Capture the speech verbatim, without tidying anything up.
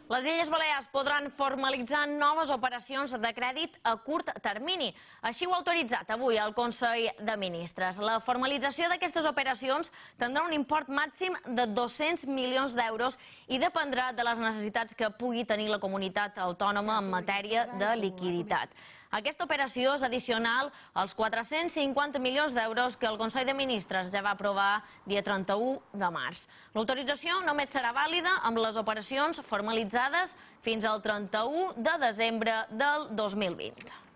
Les Illes Balears podran formalitzar noves operacions de crèdit a curt termini. Així ho ha autoritzat avui el Consell de Ministres. La formalització d'aquestes operacions tindrà un import màxim de dos-cents milions d'euros i dependrà de les necessitats que pugui tenir la comunitat autònoma en matèria de liquiditat. Aquesta operació és addicional als quatre-cents cinquanta milions d'euros que el Consell de Ministres ja va aprovar dia trenta-u de març. L'autorització només serà vàlida amb les operacions formalitzades fins al trenta-u de desembre del dos mil vint.